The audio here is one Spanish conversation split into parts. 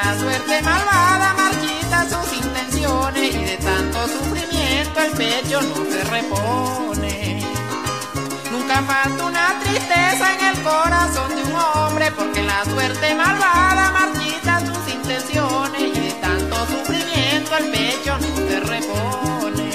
la suerte malvada marchita sus intenciones y de tanto sufrimiento el pecho no se repone. Nunca falta una tristeza en el corazón de un hombre, porque la suerte malvada marchita sus intenciones y de tanto sufrimiento el pecho no se repone.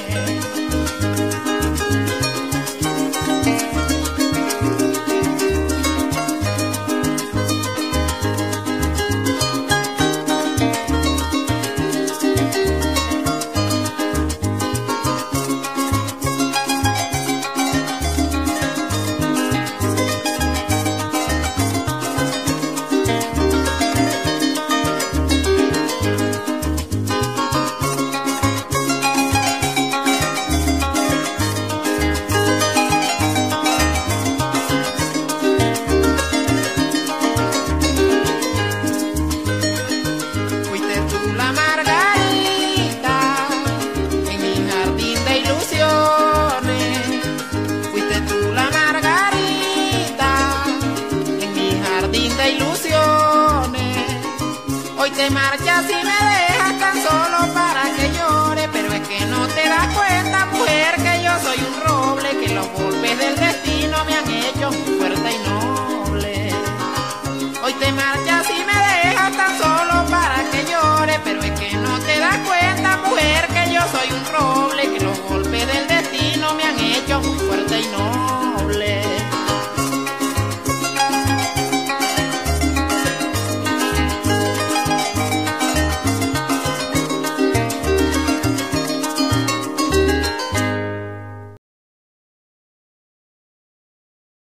Hoy te marchas y me dejas tan solo para que llore, pero es que no te das cuenta, mujer, que yo soy un roble, que los golpes del